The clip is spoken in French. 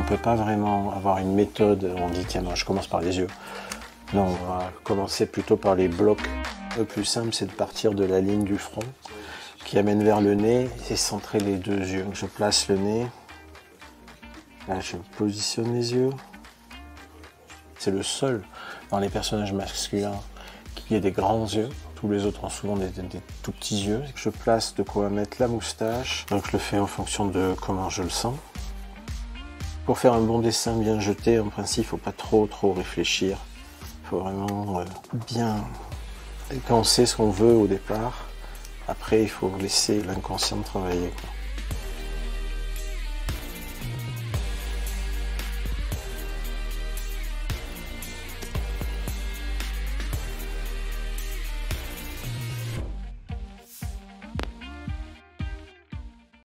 peut pas vraiment avoir une méthode, on dit tiens, non, je commence par les yeux. Non, on va commencer plutôt par les blocs. Le plus simple, c'est de partir de la ligne du front qui amène vers le nez et centrer les deux yeux. Je place le nez, là je positionne les yeux. C'est le seul dans les personnages masculins qui ait des grands yeux. Tous les autres ont souvent des tout petits yeux. Je place de quoi mettre la moustache. Donc je le fais en fonction de comment je le sens. Pour faire un bon dessin bien jeté, en principe, il ne faut pas trop réfléchir. Il faut vraiment bien... Quand on sait ce qu'on veut au départ, après il faut laisser l'inconscient travailler, quoi.